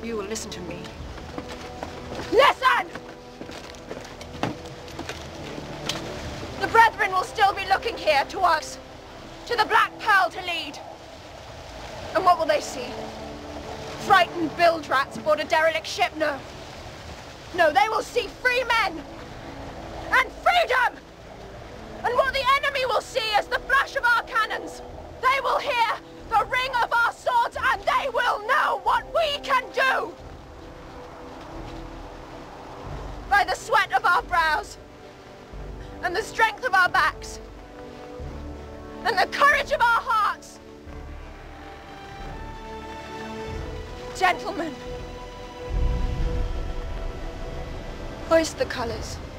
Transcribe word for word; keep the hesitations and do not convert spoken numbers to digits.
You will listen to me. Listen! The brethren will still be looking here to us, to the Black Pearl to lead. And what will they see? Frightened bilge rats aboard a derelict ship? No. No, they will see free men and freedom! And what the enemy will see is the flash of our cannons. They will hear the ring of our swords, and they will know what we can do! By the sweat of our brows, and the strength of our backs, and the courage of our hearts. Gentlemen, hoist the colors.